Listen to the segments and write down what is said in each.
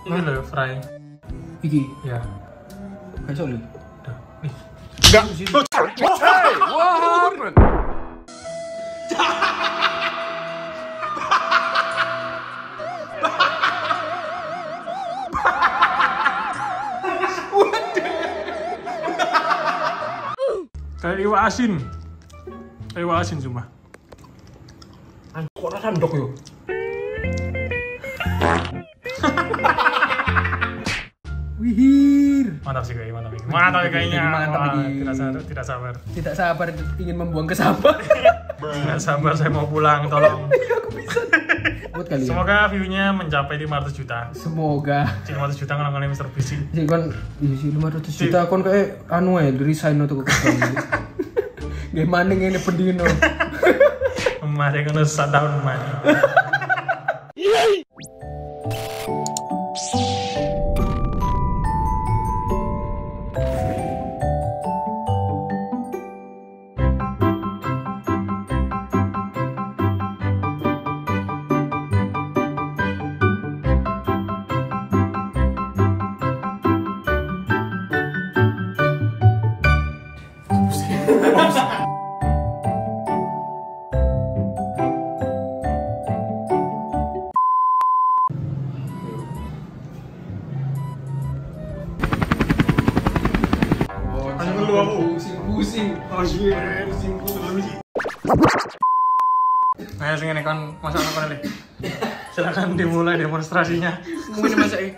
Ini loh, fry. Iki. Ya. Kayak soalnya. Udah. Nih. Enggak. Hey, what happened? Kayak iwak asin. Kayak iwak asin cuma. Kok rasa ndok yo? Wihir. Mantap sih kayaknya, mantap. Mantap kayaknya. Mantap Wah, ini. tidak sabar. Tidak sabar ingin membuang kesabar. Tidak sabar saya mau pulang, tolong. Aku bisa. Buat kalian. Semoga view-nya mencapai 500 juta. Semoga. 500 juta ngelanggan Mr. Busy. Jadi kan isi 500 juta kon kayak anu ae resign untuk kekerjaan. Gimana ngene pendino. Kemarin kan 1 tahun mana. Pusing. Oh iya, pusing. Ayo sing ngene kon masak apa nih? Silakan dimulai demonstrasinya. Mungkin masak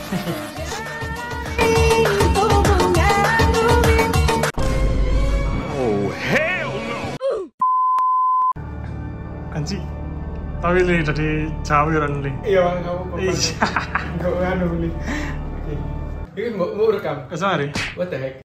Oh, hell no! Anji. Tapi li jadi jawiran li. Iya, kamu Iya. enggak anu li. Ini mau rekam. Kesari. What the heck?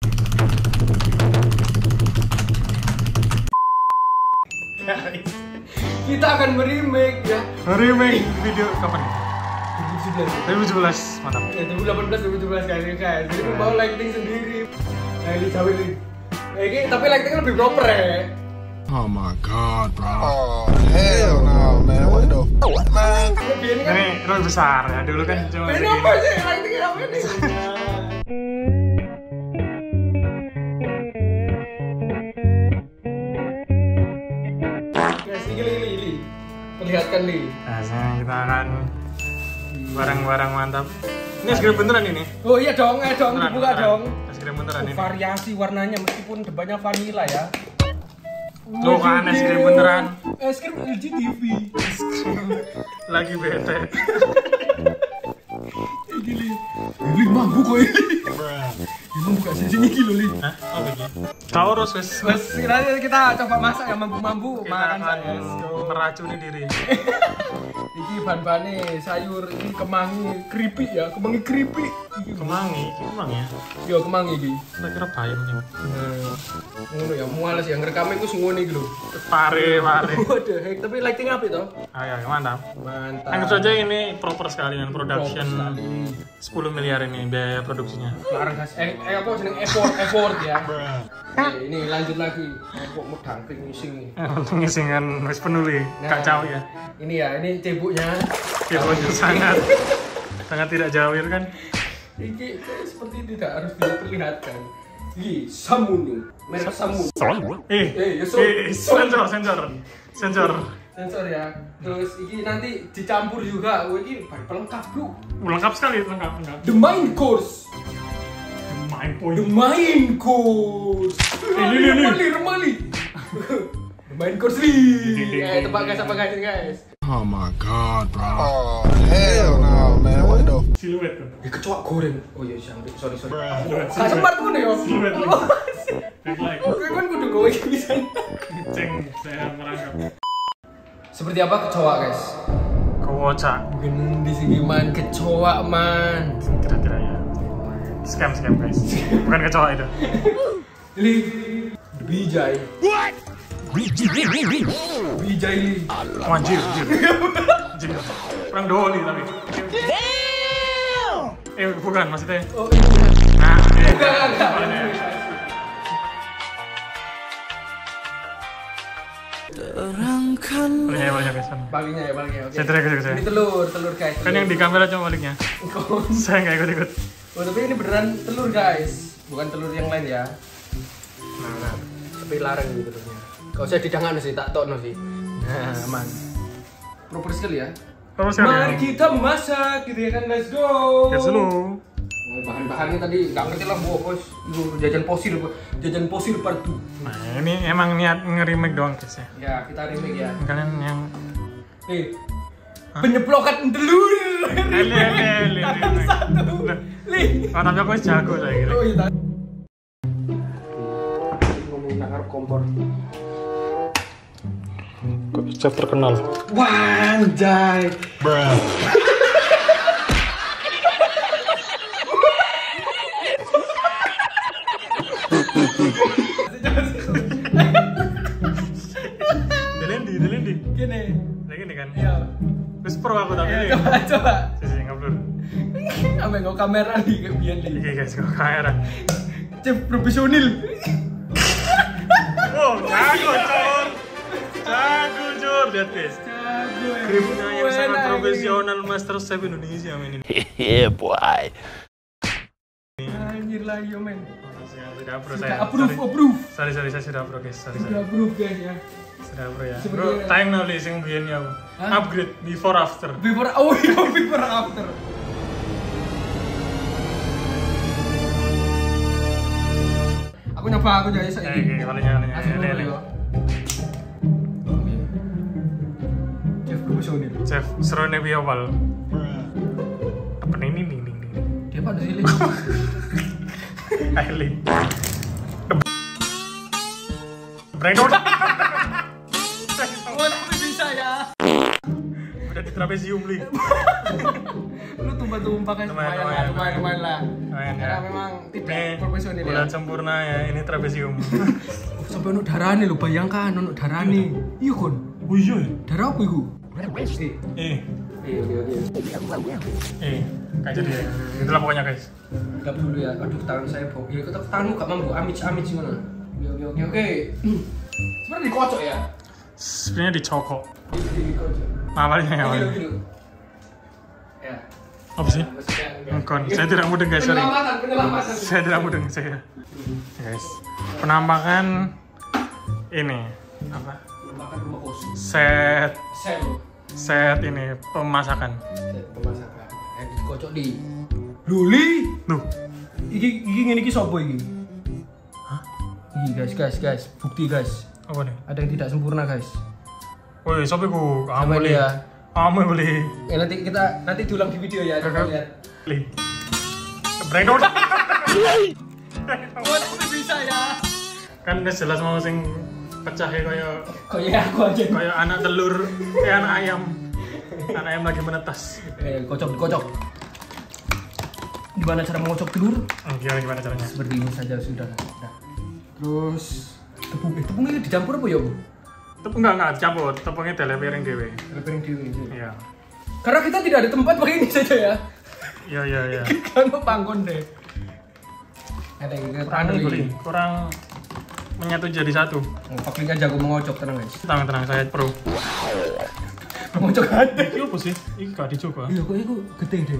Kita akan meremake ya. Remake video kapan nih? 2017. 2017, mantap. 2018 2017 kali guys. Jadi mau lighting sendiri. Nah, ini jauh ini. Nah, ini tapi lightingnya lebih proper ya. Oh my god, bro. Oh, hell no, man. What the fuck, man? Lebih ini kan. Ini lebih besar ya, dulu kan cuma Ini apa sih lightingnya apa ini? Guys, ini. Perlihatkan nih. Nah, sekarang kita akan barang-barang mantap. Ini es krim beneran ini. Oh iya dong, dibuka dong. Es krim beneran ini. Variasi warnanya meskipun depannya vanilla ya. Tuh kan es krim beneran. Es krim LG TV. Lagi bete. Gini. Ini mampu kok ini. Ini buka sini kilo li. Hah? Apa ini? Taurus wes. Mas, kita coba masak yang mampu Kita makan akan saya. meracuni diri. Ini bahan-bahannya sayur, ini kemangi keripik ya, kemangi keripik. Kemangi, emang ya. Yo kemangi iki. Saya kira bayam nih. Ngono ya, muales ya ngerekame ku ngono iki lho. Pare. Waduh, tapi lighting apa itu? Ayo, mantap. Mantap. Anggap saja ini proper sekali dengan production Sekali. 10 miliar ini biaya produksinya. Larang gas apa jeneng effort ya. Oke, ini lanjut lagi. Kok medang ping ngising. Untung ngisingan wis penuh li, kacau ya. Ini ya, ini cebuknya. Ceboknya sangat tidak jawir kan. Ini seperti tidak harus diperlihatkan. Ini Samunu, merek Samu. Sensor. Sensor ya. Terus ini nanti dicampur juga. Oh, ini pelengkap bro. Lengkap sekali, lengkap. The main course. Main point. The main course. Ini. Remali. The main course nih. Tebak guys apa guys? Oh my god, bro. Oh, hell no, man. What the fuck? Siluet tuh. Kecoa goreng. Oh iya, sorry. Siluet. Gak sempat tuh nih, Om. Siluet. Back like. Oke, kan kudu gue bisa. Ceng, saya merangkap. Seperti apa kecoa, guys? Kocak. Mungkin di sini man kecoa man. Kira-kira ya. Scam guys. Bukan kecoa itu. Ini bijai. What? Bijai li. Anjir. Kurang doli tapi. Bukan maksudnya. Oh iya. Nah, Enggak. Baliknya guys. Baliknya ya, baliknya. Oke. Saya. Ini telur guys. Kan yang di kamera cuma baliknya. Saya nggak ikut-ikut. Oh, tapi ini beneran telur guys, bukan telur yang lain ya. Nah. Tapi larang gitu telurnya. Kau saya didangan sih, tak tokno sih. Nah, aman. Proper sekali ya. Terus sekali. Mari kita memasak gitu ya kan, let's go. Gas dulu. Bahan-bahannya tadi nggak ngerti lah bos. Itu jajan fosil part 2. Nah ini emang niat nge-remake doang guys ya. Ya kita remake ya. Kalian yang penyeplokan telur. Li. Satu. Li. Oh, tapi aku jago saya kira. Oh iya. Ngomong nakar kompor. Kok chef terkenal? Wah, anjay. Bruh. Delendi. Gini. Lagi kan? Iya. Terus pro aku tapi ini. Coba. Sisi ngupload. Ambil nggak kamera nih kayak biar nih. Oke guys, kok kamera. Chef profesional. Oh, jago cor. Lihat guys. Jago ya. Krimnya yang sangat profesional Master Chef Indonesia men ini. Yeah, boy. Anjir lah yo men. Sudah pro Sudah saya. approve. Sorry saya sudah pro guys. Sorry. Sudah approve guys ya. Sudah pro ya. Seperti Bro, ya. time now li sing biyen ya. Hah? Upgrade before after. Before after. Aku nyoba aja Oke, kalinya. Langsung dulu yo. Chef profesional. Chef serone piye wal? Apa ini. Dia pada sini. Aili. Breakdown. Oh, tapi bisa ya. Udah di trapesium li. Lu tumpah-tumpah kan lumayan lah. Lumayan ya. Karena memang tidak profesional ya. Bulan sempurna ya, ini trapesium. Sampai untuk darah nih, lu bayangkan untuk darah nih. Iya kon. Oh iya. Darah apa itu? Kayak jadi ya. Itulah pokoknya guys. Gap dulu ya. Aduh tangan saya bau. Ya kok tanganmu gak mampu amic gimana? Oke. Sebenarnya dikocok ya. Sebenarnya dicokok. Dikocok. Awalnya ya. Gini. Ya. Apa sih? Bukan, saya tidak mudeng guys, sorry. Penyelamatan. Saya tidak mudeng saya. Guys, penampakan ini apa? Makan rumah kos. Set ini pemasakan. Pemasakan. Dikocok di Luli. Tuh. Iki ngene iki sapa iki? Hah? Iki guys, bukti guys. Apa nih? Ada yang tidak sempurna guys. Woi, sopi ku, Sama beli. dia. Kamu beli. Ya nanti diulang di video ya, coba lihat. Beli. Breakdown. Oh, tapi bisa ya. Kan udah jelas mau sing pecah kayak Kayak aku aja. kayak anak telur, kayak anak ayam. Anak ayam lagi menetas. Dikocok. Gimana cara mengocok telur? Gimana caranya? Seperti ini saja sudah. Nah. Terus tepungnya dicampur apa ya, Bu? Enggak campur, tepungnya dalam piring dewe. Piring dewe. Iya. Karena kita tidak ada tempat pakai ini saja ya. Iya. Kan panggon deh. Ada yang kurang menyatu jadi satu. Paklinya jago mengocok, tenang guys. Tenang, saya pro. Mengocok aja. Iki apa sih? Iki gak dicoba. Iya, kok itu gede deh.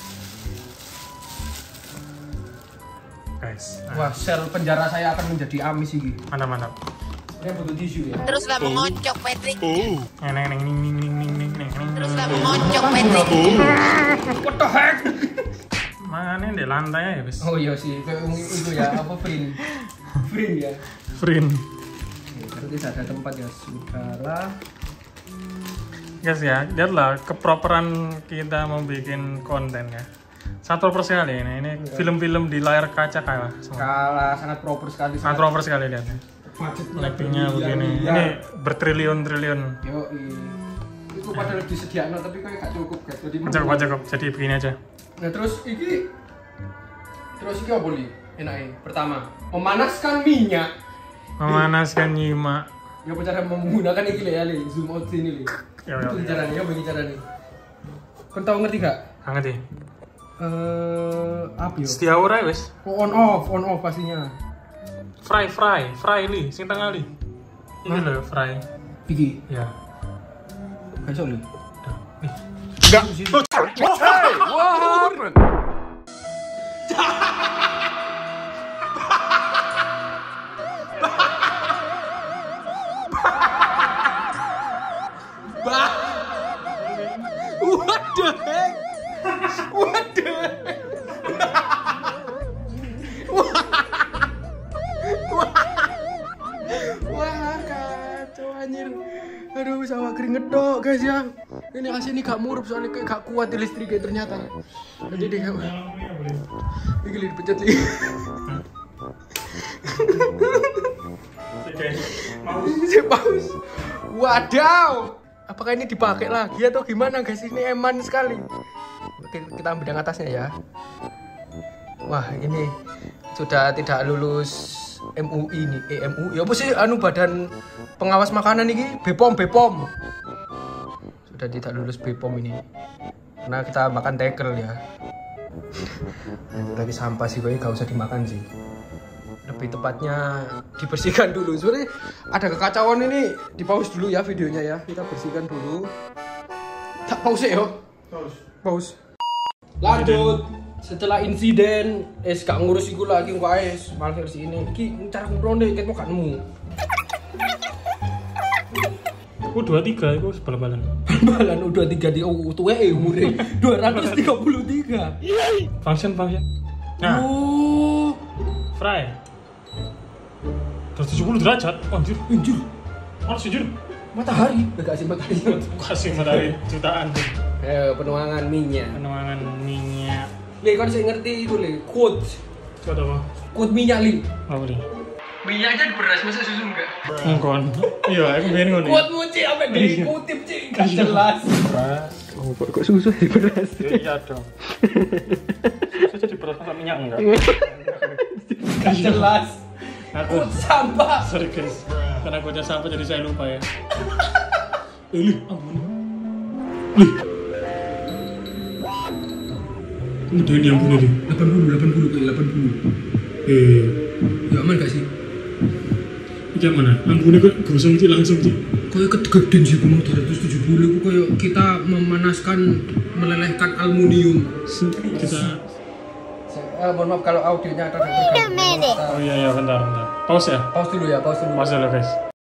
Guys. Wah, sel penjara saya akan menjadi amis ini. Mantap. Saya butuh tisu ya. Teruslah mengocok Patrick. Neng. Teruslah mengocok Patrick. What the heck? Mana di lantai ya, guys? Oh iya sih, itu ya, apa print ya. Print. Berarti ada tempat ya, sudahlah. Guys ya, lihatlah keproperan kita mau bikin konten ya. Sangat proper sekali ini film-film di layar kaca kalah semua. Kalah, sangat proper sekali. Sangat proper sekali lihatnya. Lightingnya begini, ini bertriliun-triliun. Yo, itu padahal disediakan tapi kayak gak cukup guys. Jadi Cukup, jadi begini aja. Nah terus iki apa nih? Enaknya pertama, memanaskan minyak. Memanaskan nyimak. Ya cara menggunakan iki ya, zoom out sini li. Ya. Itu caranya, bagi caranya. Kau tahu ngerti gak? Hangat ya. Apa ya? Setiaura wes. On off pastinya. Fry li, sing tengah li. Ini loh fry. Iki. Ya. Kayak soalnya. Enggak. Hey, what happened? What the heck? What the heck? Wah, kacau anjir. Aduh, sawah keringet dok guys ya. Ini AC ini gak murup soalnya kayak gak kuat di listriknya ternyata. Jadi kayak ini dipencet lagi. Si paus. Wadaw. Apakah ini dipakai lagi atau gimana guys? Ini eman sekali. Oke, kita ambil yang atasnya ya. Wah, ini sudah tidak lulus MUI nih, MUI. Apa sih anu badan pengawas makanan ini? BPOM. Sudah tidak lulus BPOM ini. Karena kita makan tekel ya. Itu lagi sampah sih, kayaknya gak usah dimakan sih. Lebih tepatnya dibersihkan dulu. Sebenarnya ada kekacauan ini, di pause dulu ya videonya ya. Kita bersihkan dulu. Tak pause ya. Pause. Lanjut. Setelah insiden, gak ngurus iku lagi kok malah versi ini. Iki cara kumplone ket mau gak nemu. 23 itu bal-balan. Bal-balan U23 di tuweke umure 233. Function. Nah, Oh, fry. 170 derajat. Anjir. Harus jujur. Matahari. Gak sih matahari. Kasih matahari jutaan tuh. Penuangan minyak. Penuangan minyak. Li, kan saya ngerti itu li, quote. Coba apa? Quote minyak li. Apa nih? Minyaknya di beras, masa susu enggak? Ngkon. Iya, aku pengen ngono. Quote mu Ci, apa dikutip Ci? Gak jelas. Oh, kok susu di beras? Iya dong. Susu di beras masa minyak enggak? Gak jelas. Aku Quote sampah. sorry guys. Karena aku udah sampah jadi saya lupa ya. Lih, ampun. Lih. Udah ini ampun deh. 80 kayak 80. Ya aman gak sih? Ini mana? Ampunnya kok gosong sih langsung sih. Kayak kegedean sih mau 270 itu kayak kita memanaskan, melelehkan aluminium. Kita Mohon maaf kalau audionya ada terganggu. oh iya bentar. Pause ya. Pause dulu ya, pause dulu. Pause dulu guys.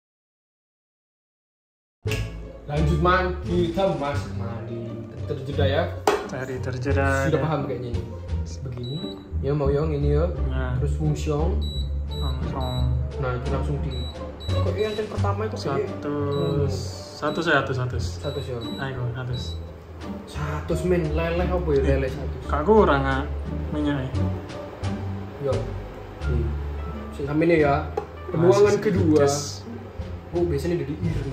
Lanjut man, kita masuk mandi. Terjeda ya. Cari terjeda. Sudah paham kayaknya ini. Begini. Ya mau yang ini ya. Nah, Terus fungsiong. langsung Nah, itu langsung di. Kok yang pertama itu kayak satu ya. Ayo, 100 men leleh apa ya leleh 100. Kak kurang ah minyaknya. Yo. Sampai ini ya. Penuangan kedua. Yes. Oh, biasanya dari ireng.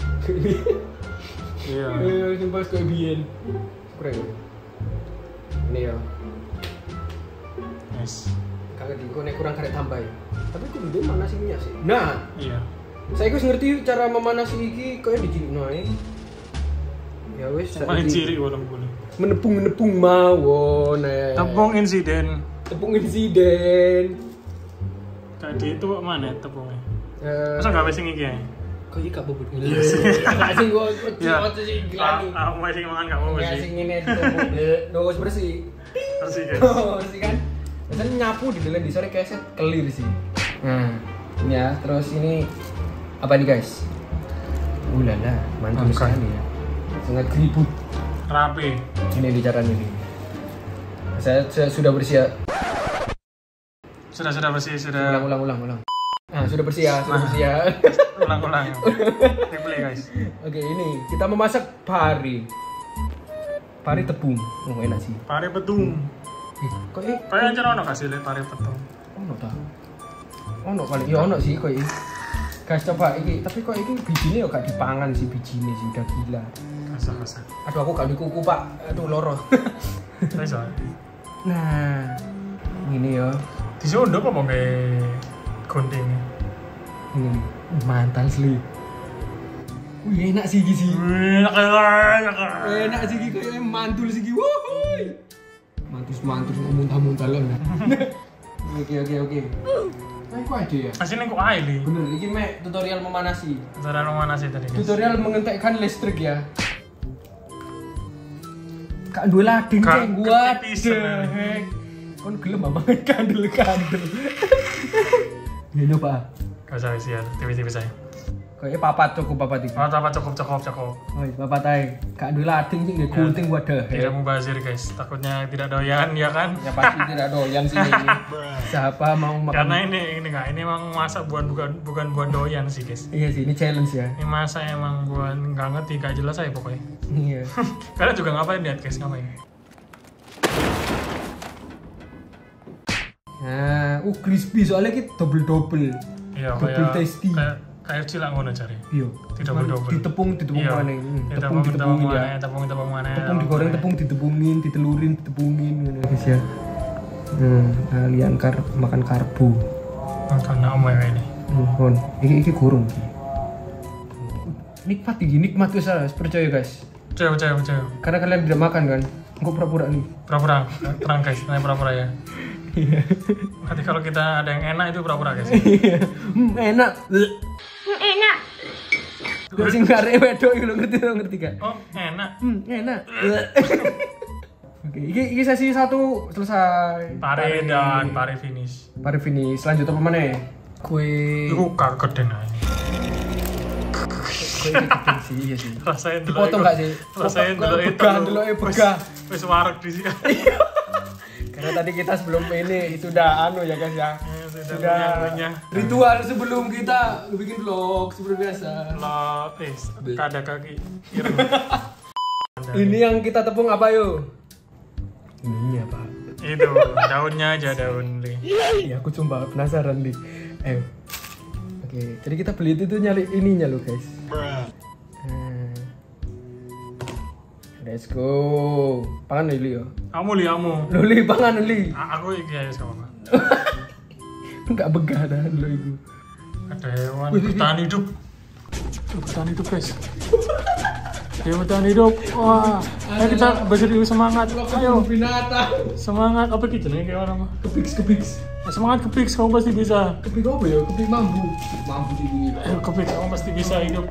Iya. Sumpah kayak biyen. Keren. Ini ya. Yes. Kagak di nek kurang karek tambah ya. Tapi aku dulu mana sih minyak sih? Nah, Iya. saya ngerti cara memanasi iki kayak dijilikno ae. Ya wis, Paling ciri orang boleh. menepung mawon. Tepung insiden. Tepung insiden. Tadi itu mana tepungnya? Eh, Masa nggak sing iki ya? kok iki gak bobot. Iya sih. Gak sih gua Ya. sih glani. Aku masih makan nggak mau Ya sih. sing ngene wis bersih. Bersih guys. Bersih kan? Biasanya nyapu di dalam di sore keset clear sih. Nah, ini ya. Terus ini apa nih guys? Ulala, mantap sekali ya. Sangat keriput. Rapi. Ini di caranya ini. Saya sudah bersih ya. Sudah bersih, sudah. Ulang. Nah, sudah bersih ya, Ulang. Replay guys. Oke, ini kita memasak pari. Pari tepung. Oh, enak sih. Pare petung. Kok Kayak anjir ono kasih lihat pare petung. ono ta? Ono kali. Ya ono sih kok iki. Guys, coba iki, tapi kok iki bijine ya gak dipangan sih bijine sih udah gila. Kasar. Aduh, aku gak di kuku, Pak. Aduh, loro. Bisa. Nah, ini ya. Disunduk apa mau gunting? Ini mantan sli. Wih, enak sih iki sih. Enak sih iki kayak mantul sih iki. Wuh. Mantus muntah-muntah loh. Oke. Kayak aja ya. Asine kok ae li. Bener, ini mek tutorial memanasi. Cara mana sih tadi guys? Tutorial mengentekkan listrik ya. Kak dua lading kayak gua deh. Kon gelem banget kandel-kandel. Ya nyoba. Gak usah sial, TV saya. Kayak papat cukup papat iki. Oh, apa cukup. Oh, papat ae. Kak dua lading sih nggak gunting wadah. Tidak mubazir guys, takutnya tidak doyan ya kan? Ya pasti tidak doyan sih ini. Siapa mau makan? Karena ini emang masak bukan buat doyan sih guys. Iya sih, ini challenge ya. Ini masak emang buat nggak ngerti, gak jelas aja pokoknya. Iya. Kalian juga ngapain lihat guys, ngapain? Nah, crispy soalnya kita double. Iya, Double tasty. Kayak cilak ngono cari. Iya. Double. Ditepung Iya. mana? Tepung ditepungin ya. Tepung mana? Tepung digoreng, tepung ditepungin, ditelurin, ditepungin ngono guys ya. Kalian makan karbo. Karena om ya ini. Kon, iki gurung iki. Nikmat guys, percaya guys. Percaya. Karena kalian tidak makan kan? Engko pura-pura nih. Pura-pura, terang guys, pura-pura ya. Iya. Nanti kalau kita ada yang enak itu pura-pura guys. Iya. Enak. Enak. Gue sing karek wedok iki lho ngerti gak? Oh, enak. Enak. Oke, iki sesi 1 selesai. Pare finish. Pare finish. Lanjut apa mana? Kue. Iku kagetan ae. Kue gedeng sih, iya sih. Rasain dulu. Dipotong gak sih? Rasain dulu itu. Begah. Wis wareg di sini. Karena tadi kita sebelum ini sudah ya guys ya. Sudah punya. Ritual sebelum kita bikin vlog seperti biasa. Vlog, kada kaki ireng. Ini yang kita tepung apa yuk? Ininya apa? Itu daunnya aja daun li. Iya aku coba penasaran nih. Oke, jadi kita beli itu nyari ininya lo guys. Let's go. Pangan Lili yo. Kamu. Lili pangan Lili. Aku iki ya sama. Enggak begah dah lo itu. Ada hewan bertahan hidup. Bertahan hidup guys. Dia bertahan hidup. Wah, ayo kita berdiri semangat. Ayo binatang. Semangat apa gitu nih kayak orang mah. Kepiks. Semangat kepiks, kamu pasti bisa. Kepik apa ya? Kepik mambu. Mambu sih ini. Ayo kepiks, kamu pasti bisa hidup.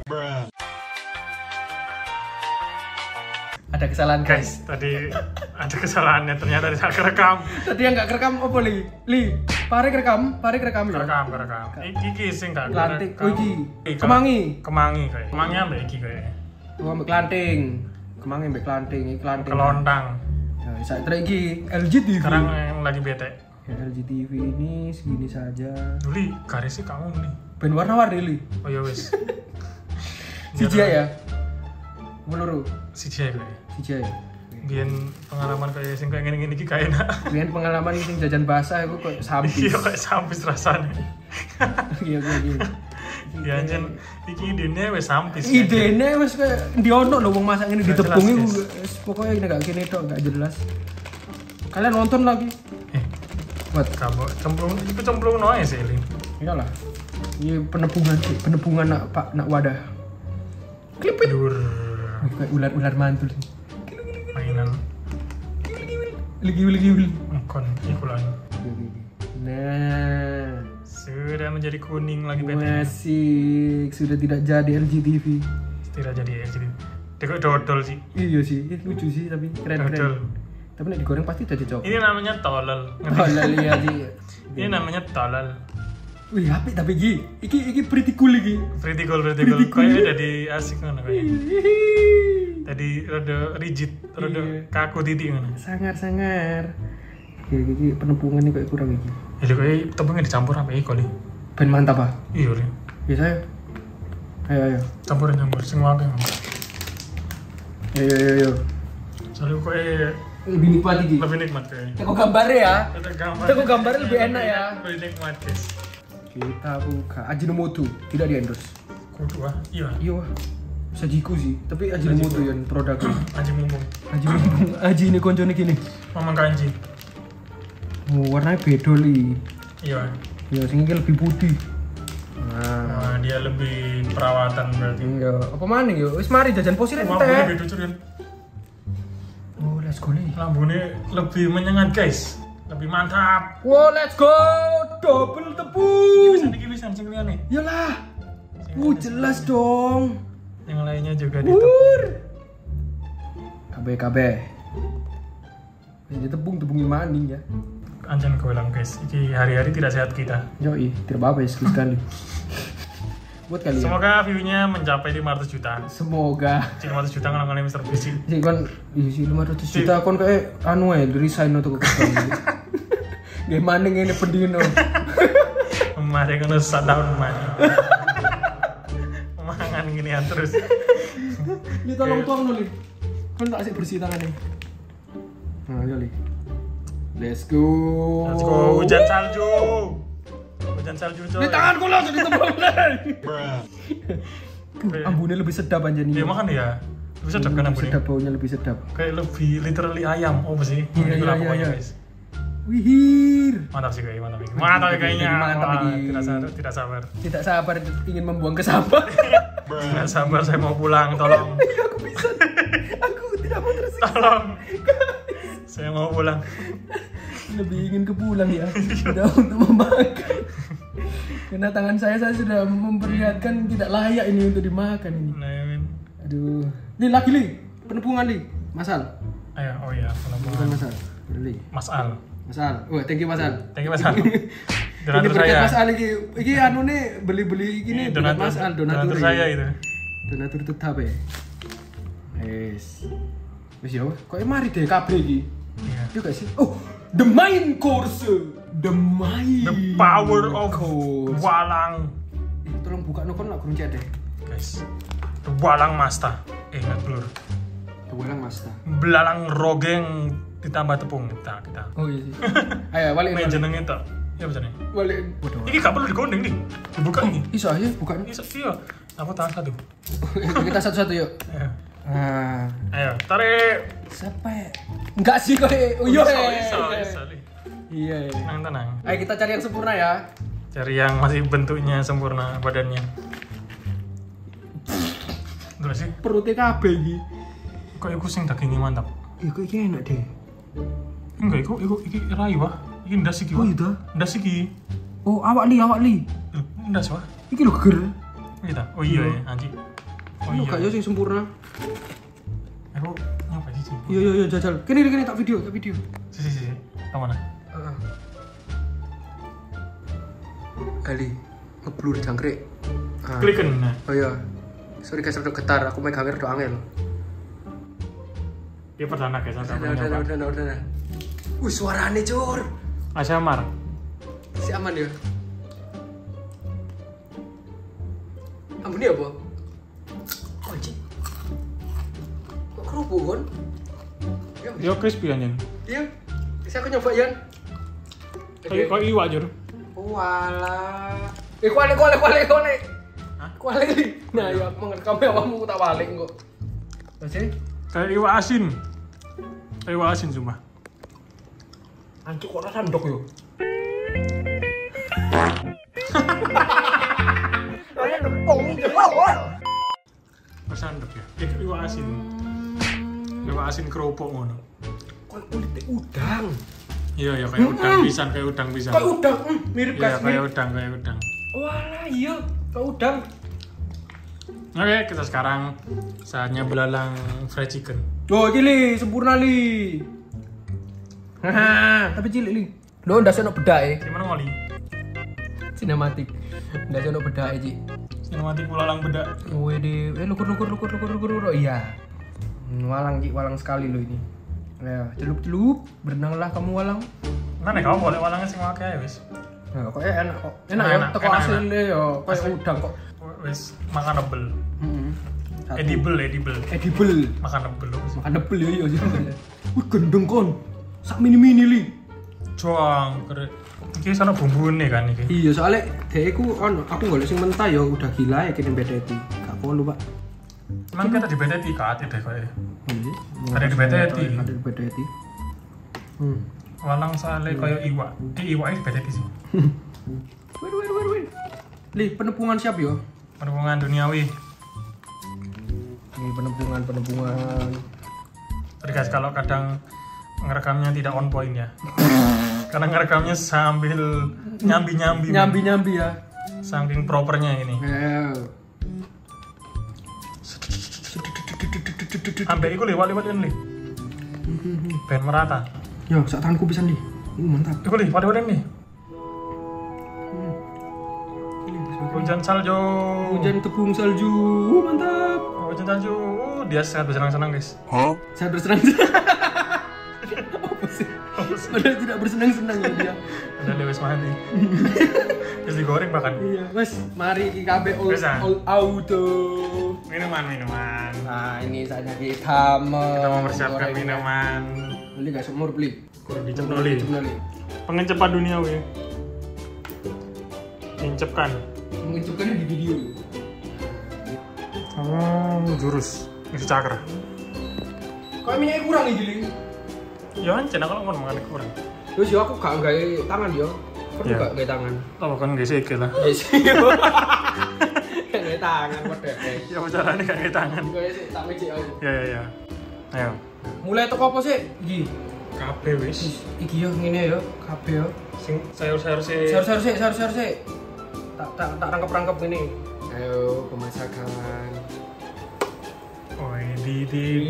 Ada kesalahan Guys, tadi ada kesalahannya ternyata tidak kerekam. Tadi yang nggak kerekam apa li? Pare kerekam ya? Kerekam. Iki sing nggak Kelanting. kerekam. Oh iki. Kemangi kayak. Kemangi ambek iki kayak. Oh ambek kelanting. Kemangi ambek kelanting, iki kelanting. Kelontang. Nah, saya iki LGTV. Sekarang yang lagi bete. Ya, LGTV ini segini saja. Duli, garisnya kamu nih. Ben warna-warni li. Oh ya wis. Siji ya. Menurut Siji kayak. Siji ya. Biar pengalaman kayak sing kayak gini iki kayak enak. Biar pengalaman sing jajan basah aku kok sampis. Iya kayak sampis rasanya. Iya. Ya jen iki idene wis sampis. Idene wis kayak ndiono lho wong masak ngene ditepungi jelas, wis pokoknya ini gak kene tok gak jelas. Kalian nonton lagi? Buat Kamu cemplung noe sih Lin. iyalah. Ini penepungan nak wadah. Klipit. Dur Kayak ular mantul. mainan Ligi. kon iku lagi. Nah, Sudah menjadi kuning lagi bete. masih sudah tidak jadi LGTV. Tidak jadi ya jadi. Dekok dodol sih. Iya sih, lucu sih tapi Dodol. keren. Tapi nek digoreng pasti jadi coklat. Ini namanya tolol. Oh, lihat sih. Ini namanya tolol. Wih, apik tapi iki pretty cool iki. Pretty cool. Kayaknya jadi asik ngono kayaknya. Tadi rada rigid, rada kaku titik ngono. Sangar. Iki penepungannya kayak kurang iki. Jadi kayak tepungnya dicampur apa iki kali? Ben mantap ah. Iya, Lin. Biasa ya. Ayo. Campur sing wae. Ayo. Soalnya kayak Lebih nikmat iki. lebih nikmat kayaknya. Teko gambarnya ya. Teko gambarnya lebih enak ya. Lebih nikmat guys. Kita buka Ajinomoto, tidak di endorse. Kudu ah, iya. Iya. Sajiku sih, tapi Ajinomoto yang produknya. Aji mumpung. Aji ini koncone gini. Mamang kanji. Oh, warnanya beda li. Iya. Ya, sing iki lebih putih. Nah, dia lebih perawatan berarti. Iya, apa mana yo? Wis mari jajan posir Lampunya teh. beda curin. Oh, let's go nih. Lampunya lebih menyengat guys. Lebih mantap. Wow, let's go. Double tepung. Iki bisa sing liyane. Yalah. Jelas dong. Yang lainnya juga ditepung. KB. Ini tepung-tepungin maning ya. Anjan golang guys. Iki hari-hari tidak sehat kita. Yoi, tidak apa-apa ya sekali. Buat kalian. Semoga view-nya mencapai 500 juta. Semoga. 500 juta ngalangane Mr. Beast. Sih kan isi 500 juta kon kayak anu ae resign untuk kekesan. Nggih maning ini pendino. Mari ngono sak tahun maning. Mangan ginian terus. Ini tolong tuang dulu. Kan tak asik bersih tangannya. Nah, ayo Li. Let's go. Let's go. Hujan salju. Hujan salju coy. Di tanganku langsung ditebak. Ambune lebih sedap aja nih. Iya makan ya. Lebih sedap kan ambune. Sedap baunya lebih sedap. Kayak lebih literally ayam. Oh sih. Itulah pokoknya guys. Wihir. Mantap sih guys, mantap. Mantap ya kayaknya. Mantap Wah, ini. Tidak sabar. Tidak sabar ingin membuang ke sampah. Tidak sabar saya mau pulang, tolong. Aku bisa. Aku tidak mau tersiksa. Tolong. Saya mau pulang. Lebih ingin ke pulang ya. Sudah untuk memakan. Karena tangan saya sudah memperlihatkan tidak layak ini untuk dimakan ini. Nah, ya, Min. Aduh. Li lagi Li. Penepungan Li. Masal. Ayo, oh iya, Bukan penepungan. Masal. Li. Mas Al. Masal. Wah, thank you Masal. Thank you Mas Al. Ini Donatur berkat saya. Mas Al iki anu nih beli-beli gini berkat Mas Al donatur. Donatur saya itu. Donatur tetap ya. Wes. Wes ya, kok mari deh kabeh iki. Iya. Yo gak sih? Oh, the main course. The Power of course. Walang. Tolong buka nokon lah kurang deh. Guys. The Walang Masta. Ingat blur. Walang Mas ta. Belalang rogeng ditambah tepung kita. Oh iya sih. Ayo balik. Main jenenge tok. Ya bisa nih. Balik. Waduh. Ini gak perlu digondeng nih. Dibuka nih. Iso aja bukan. Iya. Aku tahan satu. Kita satu-satu yuk. Ayo. Nah, Ayo, tarik. siapa ya? Enggak sih kok. Oh iya. Iso. Iya. Tenang. Ayo kita cari yang sempurna ya. Cari yang masih bentuknya sempurna badannya. Dulu sih. Perutnya kabeh iki. Kok iku sing dagingnya mantap. Iku iki enak deh. Enggak, iki rayu wah. Iki ndas iki Oh wah. iya. Ndas iki. Oh awak li. Ndas wah. Iki lho geger. Gitu. Oh iya ya, anjing. Oh Iya kayak sing sempurna. Aku nyapa sih? Iya jajal. Kene tak video. Si. Kemana? Ali ngeblur jangkrik. Kliken. Nah. Oh iya. Sorry guys, udah getar. Aku megang kamera udah angel. Dia perdana guys, Udah. Suarane cur. Mas Amar. Si aman ya. Ampun ya, Bo. Anjing. Kok kerupuk kan? Yo crispy anjing. Iya. Bisa aku nyoba, Yan. Kayak iwak jur. Walah. Kuali. Hah? Kuali. Nah, ya aku ngerekam awakmu tak balik kok. Masih? Kayak iwak asin. Kayak iwak asin sumpah. Anjuk kok rasa ndok yo. Pesandok ya. Iwak asin. Iwak asin kerupuk ngono. Kok kulit udang. Iya kayak udang pisan, kayak udang pisan. Kayak udang, mirip Iya, kasih. kayak udang. Walah, iya, kayak udang. Oke, kita sekarang saatnya belalang fried chicken. Oh, gini, sempurna li. Haha, tapi cilik li. Lo ndak sono bedake. Gimana ngoli? Sinematik. Ndak sono bedake, Ci. Sinematik belalang bedak. Wede, lukur. Iya. Walang, Ci, walang sekali lo ini. Ya, celup, berenanglah kamu walang. Mana kamu boleh walangnya sing akeh ya wis. Nah, kok enak kok. Enak ya, teko asli ya, kayak udang kok. Wis makanable. Heeh. Edible. Edible. Makanable. Makan debel ya iya sih. Wih, gendeng kon. Sak mini li. Cuang, keren. Iki sana bumbune kan iki. Iya, soalnya dhek iku aku golek sing mentah ya udah gila ya kene bedeti. Gak perlu, Pak. Cuman kita di bedeti kate deh koyo. Iya. Ada di bedeti. Ada di bedeti. Walang sale koyo iwak. Iwak iki bedeti sih. Wait. Li, penepungan siap yo. Penepungan duniawi. Ini penepungan. Sorry guys kalau kadang ngerekamnya tidak on point ya. Karena ngerekamnya sambil nyambi-nyambi. Nyambi-nyambi ya. Saking propernya ini. Sampai iku lewat-lewat ini. Ben merata. Yo, sak tanganku pisan di. Mantap. Iku lewat-lewat ini. Hujan salju. Hujan tepung salju. Mantap. Hujan salju. Dia sangat bersenang-senang, guys. Saya bersenang-senang. Apa sih? Padahal tidak bersenang-senang ya dia. Ada lewes mati. Terus digoreng bahkan. Iya, Mas. Mari KB Bisa. all auto. Minuman. Nah, ini saatnya kita Kita mempersiapkan minuman. Beli guys, umur beli. Kudu dicep noli. Pengecepat duniawi. Incepkan. Mengucapkannya di video. Oh, jurus. Isi cakra. Kok minyaknya kurang nih, Giling? Ya ancen kalau mau makan kurang. Terus yo aku gak gawe tangan yo. Perlu Iya. gak gawe tangan? Oh, kan gak sikil lah. Yes. Gawe tangan padha. Ya caranya gak kayak tangan. Gawe sik tak mecik aku. Ya. Ayo. Mulai toko apa sih? Iki. Kabeh wis. Iki yo ngene yo, kabeh yo. Sing sayur-sayur sih. Sayur sik. Tak rangkep ini. Ayo pemasakan. Oh, di.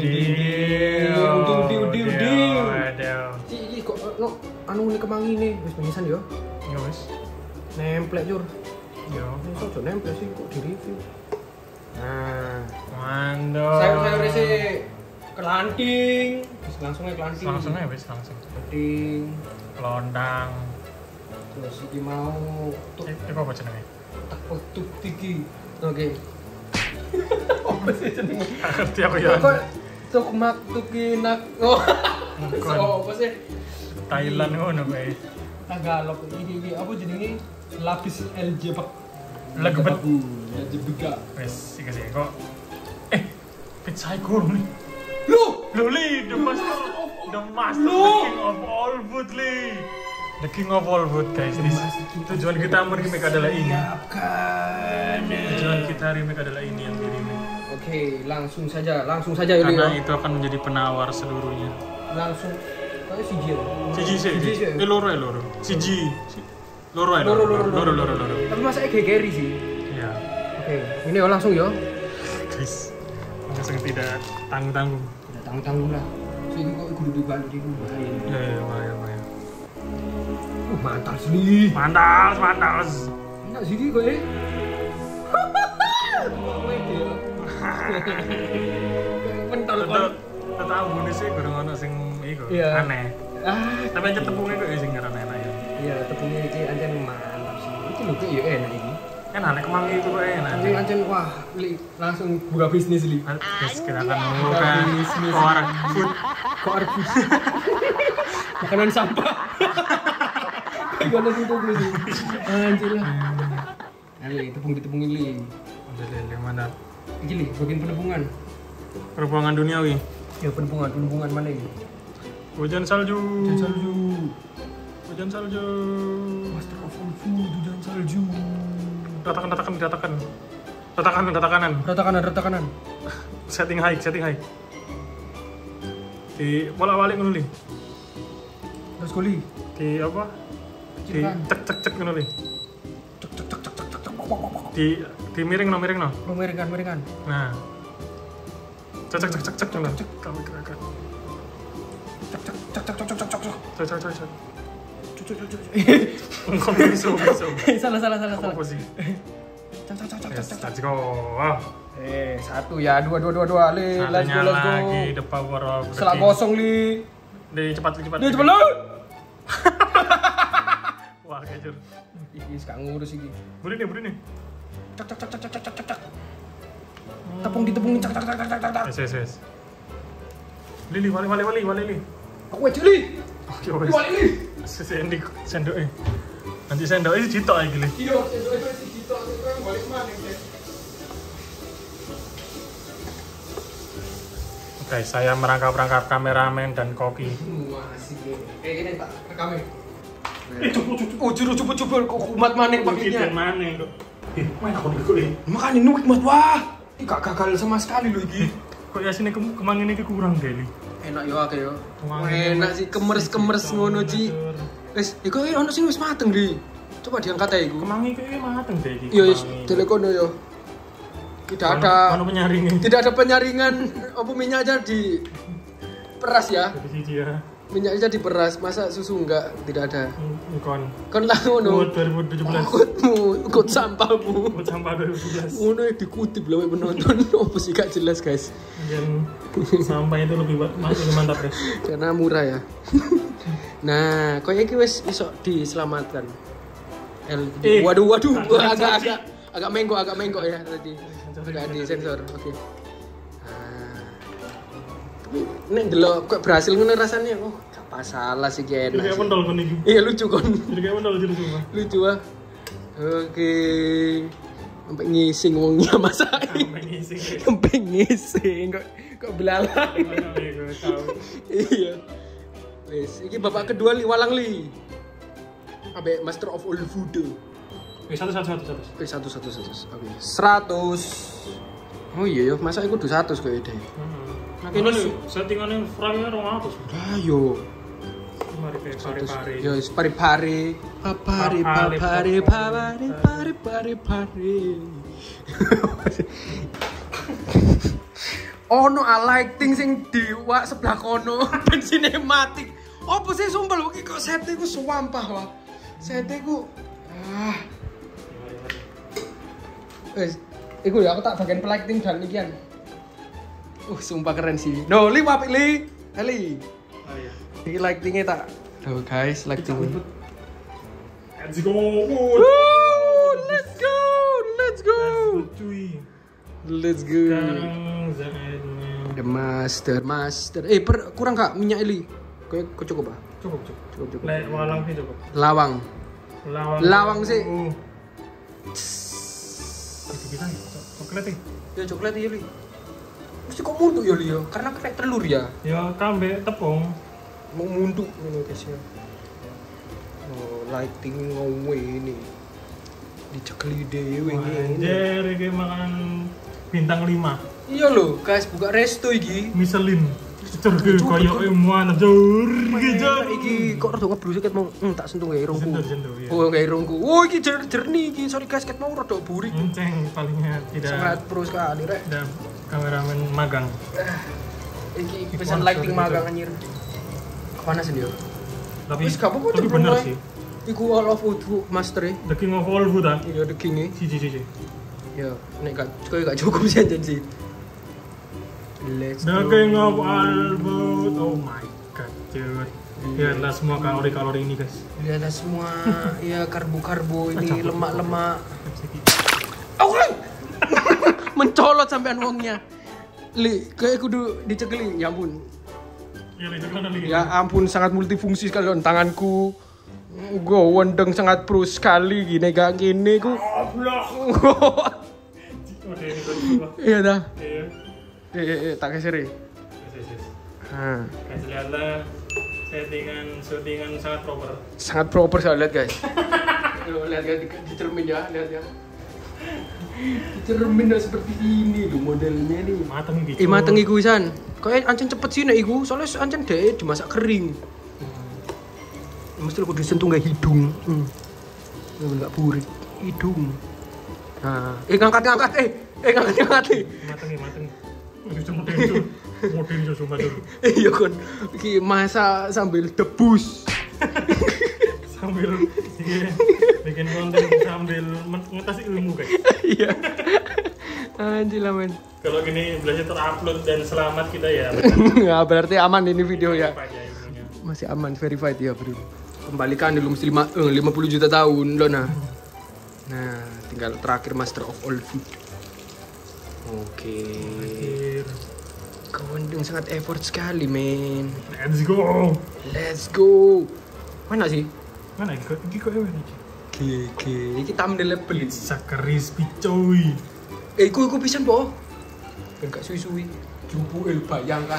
Waduh. Iki kok no anu ini kemangi nih, wis penisan yo. Ya wis. Nemplek jur. Yo. Ini kok nemplek sih kok di review. Nah, Mantap. sayur sik kelanting. Wis langsung aja kelanting. Langsung aja wis langsung. Kelanting. Lontang. Terus iki mau tuk Iku apa jenenge? tuk tiki. Oke. Apa sih jenenge? Gak ngerti aku ya. Kok tuk mak tukinak. Oh. Bukan. Apa sih? Thailand ngono kae. Tagalog ini apa jenenge? Lapis aljebak. Lagebet. Aljebak. Wes, iki sih kok. Pizza kurung nih. Lu, Loli, the master, the king of all food, Li. The king of all food, guys. Tujuan kita remake adalah ini. Tujuan kita remake adalah ini yang di remake. Oke, langsung saja ini Karena ya. itu akan menjadi penawar seluruhnya. Langsung kayak siji ya. Siji sih. Siji. Loro. Siji. Loro. Tapi masaknya gegeri sih. Iya. Oke, ini ya langsung ya. Guys. Langsung tidak tanggung-tanggung. Tidak tanggung-tanggung lah. So ini kok kudu dibalik di rumah. Ya, bahaya. Mantap sih. Mantas. Enak sih kok ya. Pentol kon. Tahu ini sih kurang ono sing iku Iya. aneh. Ah, Tapi aja tepungnya kok sing karena enak ya. iya tepungnya iki ancen mantap sih. Iki lho kok ya enak iki. Kan aneh kemangi itu kok enak. Ini ancen wah, Li, langsung buka bisnis Li. Guys, kita akan membuka koar food. Koar food. Makanan sampah. Gimana sih itu sih? Anjir lah. Li, tepungin Li. Udah lele mantap. Iki Li, bagian penepungan. Perbuangan duniawi. Ya penepungan mana ini? Hujan salju. Hujan salju. Master of all food, hujan salju. Ratakan. Ratakan. Setting high. Di bolak-balik ngono li. Terus kuli. Di apa? Di cek ngono li. Di miring no. Oh, miringan. Nah. Cek ngono. Kami gerakan. Cek. Engkau bisa. Salah. Apa sih? Yes, let's go. Wow. Satu ya, dua, Li. Let's Satunya go. lagi the power of the Selak king. kosong, Li. Cepat. Li, cepet lu. Wah, kecil. Iki sekarang ngurus iki. Buri nih. Cak. Ditepungin cak. Yes. Lili, wali. Aku aja, Li. Oke, wes. Wali, Li. Sendoknya. Nanti sendoknya ditok lagi, Li. Iya, itu si Cito, itu yang balik mana, Li? Oke, saya merangkap kameramen dan koki. Wah, asik Li. Kayak gini tak rekamin. Oh, coba kok kumat maning pakainya. Mana kok? Main aku dulu, Li. Makanya ini hikmat wah. Ini gak gagal sama sekali loh iki. Kok ya sini kemangin ini kurang deh, Li. Enak yo akeh yo. Enak sih kemeres ngono Ci. Wis, iku ono sing wis mateng, Di. Coba diangkat ae iku. Kemangi iki mateng deh iki. Iya, wis kemangi. telekono yo. Tidak ada Ono penyaringnya. tidak ada penyaringan apa minyak aja di peras ya. Dari siji ya. Minyak aja diperas, masa susu enggak? Tidak ada. Kon. Kon lah ngono. Buat 2017. Ikut sampahmu. Buat sampah 2017. Ngono ya dikutip loh penonton. Apa sih gak jelas, guys. Dan sampah itu lebih mantap guys. Karena murah ya. Nah, koyo iki wis iso diselamatkan. Waduh, Wah, agak menggok ya tadi. Agak di sensor. Oke. Tapi nek delok kok berhasil ngono rasanya, oh, gak masalah sih Jadi enak. kayak pendol kon iki. Iya lucu kon. Jadi kayak pendol jadi semua. Lucu ah. Oke. Sampai ngising wongnya masak. Sampai ngisi. Sampai ngising kok belalang. Iya. Wes, iki bapak kedua li walang li. Abe Master of All Food. Satu. Oke, 100. Oke. 100. Oh iya ya, masa iku 200 koyo ide. Nah, ini settingannya frame-nya 200. Ayo. Mari pare-pare. Yo, pare-pare. Ono lighting sing diwak sebelah kono ben sinematik. Apa sih sumpah lho iki kok sete ku suwampah wah. Sete ku wes, iku ya aku tak bagian lighting dan ikian. Sumpah keren sih. No, li apik li. Ali. Oh iya. Iki lightingnya tak. Tuh guys, lighting. Let's go. Let's go. Cuy. Let's go. Sekarang zamannya. The master. Kurang kak minyak ili. Kau cukup ah? Cukup. Cukup. Lek walang sih cukup. Lawang sih. Itu bisa nih. Coklat nih. Ya coklat iya li. Mesti kok muntuk ya li ya? Karena kena telur ya. Ya kambe tepung. Mau muntuk ini guys ya. Oh, lighting ngowe ini. Dicekeli dewe ini. Anjir, iki makan bintang 5. Iya loh, guys, buka resto iki. Michelin. Jujur koyo emuan jur Iki kok rada ngeblus ket mau tak sentuh gawe irungku. Sentuh, iya. Oh, gawe irungku. Oh, iki jernih iki. Sorry guys, ket mau rada burik. Enceng palingnya tidak 100% sekali rek. ada kameramen magang. Iki pesan lighting magang anjir. Kemana sih dia? Tapi Wis gak apa-apa tapi bener sih. Iku all of food master e. The King of All Food ah. Iya the king e. Siji. Ya, nek gak cukup sih anjen sih. Let's The go. King of All Food. Oh my god, dude. Lihatlah semua kalori-kalori ini guys. Lihatlah semua ya karbo-karbo ini lemak-lemak. Mencolot sampean wongnya. Li, kayak kudu dicekeli. Ya ampun. Ya itu kan lagi. Ya ampun, sangat multifungsi sekali on tanganku. Gue wendeng sangat pro sekali gini gak gini ku. Oke, ini kan. Iya dah. Iya. Tak geser. Yes. Nah, Guys, lihatlah settingan sangat proper. sangat proper saya lihat guys. Yo, lihat guys di cermin ya, lihat ya. Di cermin udah seperti ini loh modelnya nih. Mateng gitu. Mateng iku San. Kayak ancen cepet sih nek iku, soalnya ancen dhek dimasak kering. Mesti aku disentuh kayak hidung. Enggak burik hidung. Nah, ngangkat. ngangkat. Mateng. Itu cuma model sumpah dulu. Iya kon. Iki masak sambil debus. Sambil bikin konten sambil ngetes ilmu guys. Iya. Anjir lah men. Kalau gini belajar terupload dan selamat kita ya. Ya berarti aman ini video ya. Apa aja ilmunya. Masih aman, verified ya bro. Kembalikan dulu mesti 50 juta tahun loh nah. Nah, tinggal terakhir Master of All Food. Oke. Akhir. Kewendeng sangat effort sekali men. Let's go. Mana sih? Mana kok ewen iki? Gege, iki thumbnail pelit. Pizza crispy coy. Iku pisan po. Ben gak suwi-suwi. Jumpu bayangkan.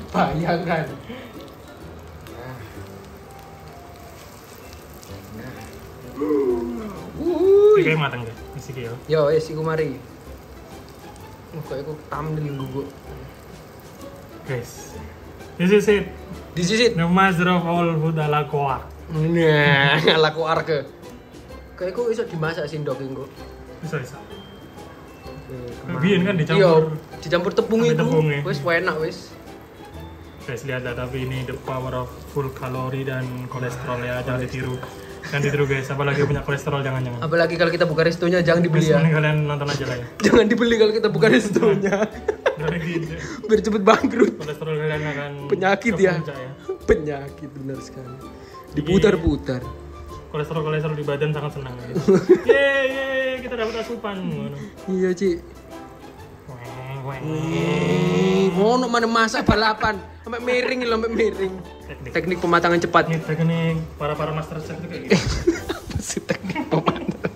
Iki kayak mateng deh. Isi ki yo. Yo, iku mari. Kok iku thumbnail guguk. Guys. This is it. This is it. The master of all food ala koa. Nah, laku arke. Kayak kok iso dimasak sindok engko. Bisa. Biyen kan dicampur. Iya, dicampur tepung itu. Tepungnya. Wis enak wis. Guys, lihat tapi ini the power of full kalori dan kolesterol ya, jangan ditiru. Jangan ditiru guys, apalagi punya kolesterol jangan. Apalagi kalau kita buka restonya jangan dibeli ya. Mending kalian nonton aja lah ya. Jangan dibeli kalau kita buka restonya. Biar cepet bangkrut. Kolesterol kalian akan Penyakit ke ya. puncak ya. Penyakit benar sekali. Diputar-putar. Kolesterol di badan sangat senang guys. Yeay, kita dapat asupan. Iya, Ci. Ngono mana masak balapan. Sampai miring lho, sampai miring. Teknik pematangan cepat. Ini teknik para master chef itu kayak gitu. Apa sih teknik pematangan?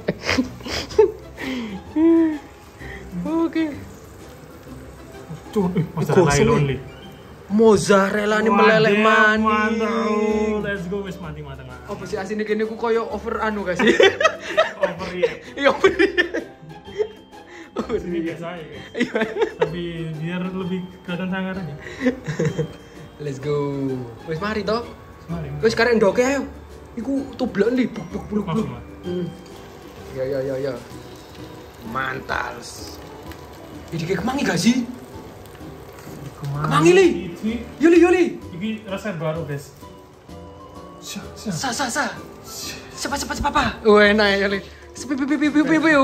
Oke. Tuh, mozzarella lonely. Mozzarella ini meleleh manis. Mantap. Let's go wis mati mateng. Apa sih asine kene ku koyo over anu gak sih? Overreact. Iya overreact. Ini biasa aja guys. Tapi biar lebih kelihatan sangar aja. Let's go. Wis mari toh. Mari. Wis karek ndoke ayo. Iku tublek li buk. Langsung. Ya. Mantals. Ini kayak kemangi gak sih? Kemangi li. Yuli. Ini resep baru guys. Sa. Cepat papa. Oh enak ya li. Sepi. Enak itu.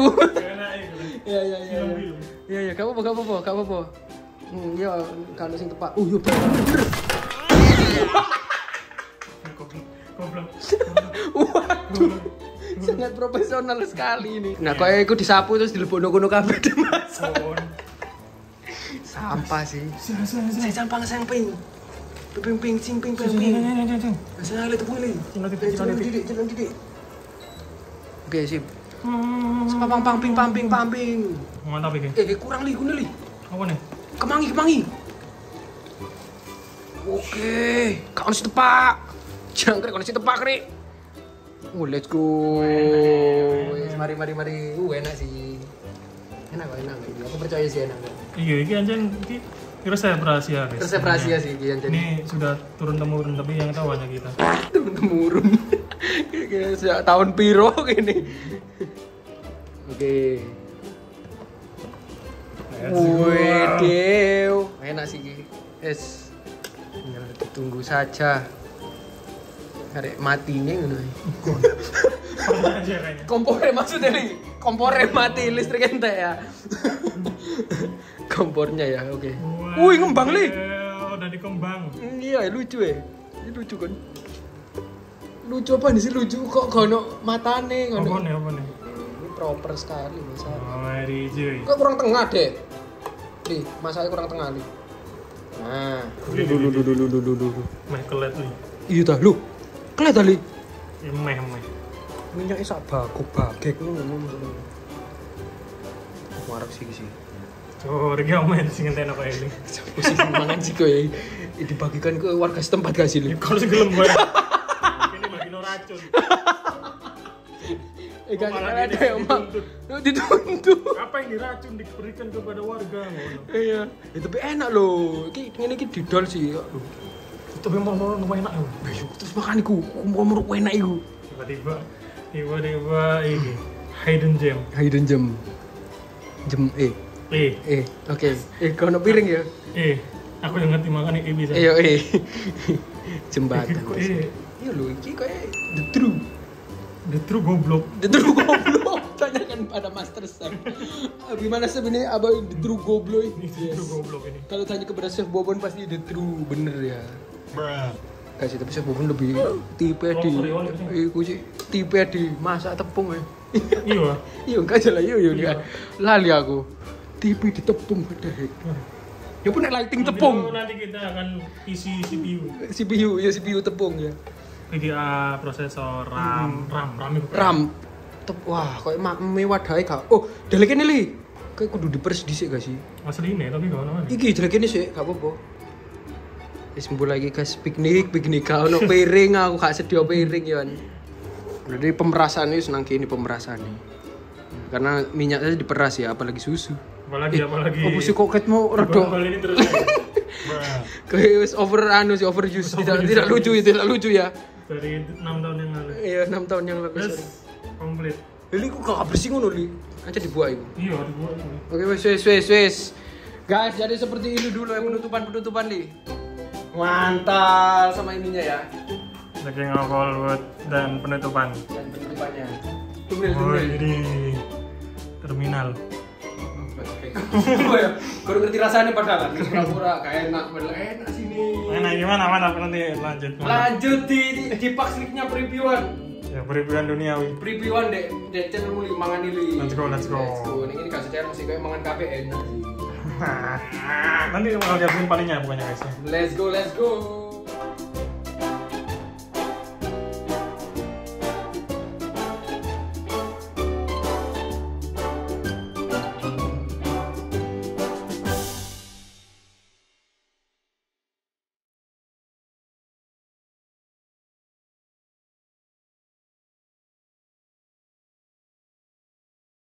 Ya, gak apa-apa. Ya, kalau sing tepat. Yo bener. Goblok. Waduh. Sangat profesional sekali ini. Nah, kayak iku disapu terus dilebokno kabeh dimasak. Sampah sih. Saya sampah samping. Ping. Saya lihat tepung ini. Cilon didik. Oke, sip. Ping. Mantap ini. Kurang li, guna li. Apa nih? Kemangi. Oke, kau nasi tepak. Jangkrik, kau nasi tepak krik. Let's go. Mari. Enak sih. Enak. Aku percaya sih enak. Iya, ini anjen resep rahasia guys. Resep rahasia sih anjen. Ini sudah turun temurun tapi yang tahu hanya kita. Temurun. Kayak sejak tahun piro gini. Oke. Waduh, enak sih Ki. Tinggal ditunggu saja. Karek matine ngono. Kompore maksudnya li. Kompore mati listrik entek ya. Kompornya ya, oke. Wih, ngembang li. Udah dikembang. Iya, lucu ya. Ini lucu kan. Lucu apa nih sih lucu kok gono matane ngono. Apa nih? Ini proper sekali masak. Mari cuy. Kok kurang tengah deh. Nih, masaknya kurang tengah nih. Nah, dulu. Meh kelet nih. Iya dah, lu. Kelet tadi. Meh. Minyaknya sak bagek ngono. Warak sih. Oh, regi omae sing ngenteni apa ini. Sing mangan sih kowe. Dibagikan ke warga setempat gak sih lu? Kalau segelem gue. Ini bagi no racun. Kan ada yang dituntut. Apa yang diracun diberikan kepada warga ngono. Iya. Tapi enak loh. Ngene iki didol sih. Tapi mau enak loh. Terus makan iku, mau enak iku. Tiba-tiba ini hidden gem. Oke. Kono piring ya. Aku yang ngerti makan ini bisa. Iya. Jembatan. Iya lho, iki kayak the true goblok. Tanyakan pada Master Chef. Gimana sebenarnya abang the true goblok ini? True goblok ini. Kalau tanya kepada Chef Bobon pasti the true bener ya. Bruh. Kasih tapi Chef Bobon lebih tipe di masak tepung ya. Iya enggak jalan iya. Lali aku. Tipe di tepung padahal. Ya pun lighting tepung. Nanti kita akan isi CPU. CPU tepung ya. VGA, prosesor, RAM. Wah, kayak mewah dae gak. Oh, deleke ini li. Kayak kudu diperes dhisik gak sih? Asli ini tapi gak ono. Iki deleke ini sih, gak apa-apa. Wis mulai lagi guys piknik gak ono piring, aku gak sedia piring ya. Jadi pemerasan ini senang ini pemerasan ini. Karena minyaknya diperas ya, apalagi susu. Apalagi. Apa sih koketmu mau redok? Ini terus. Kayak wis overuse. Tidak lucu ya. dari 6 tahun yang lalu. Iya, 6 tahun yang lalu. Terus komplit. Li kok gak bersih ngono li. Aja dibuat iku. Iya, dibuat ini. Oke, wes. Guys, jadi seperti ini dulu ya penutupan li. Mantap sama ininya ya. Lagi ngokol buat dan penutupan. Dan penutupannya. Oh, Tumil. ini terminal. Oh ya, baru ngerti rasanya padahal kan. Pura-pura gak enak, padahal enak sini. Nah, gimana nanti lanjut. Lanjut di Pax League-nya previewan. Ya, beribuan duniawi. Previewan dek channel muli mangan ini. Let's go. Ini kasih channel sih kayak mangan KPN. Nanti mau lihat palingnya pokoknya guys. Let's go.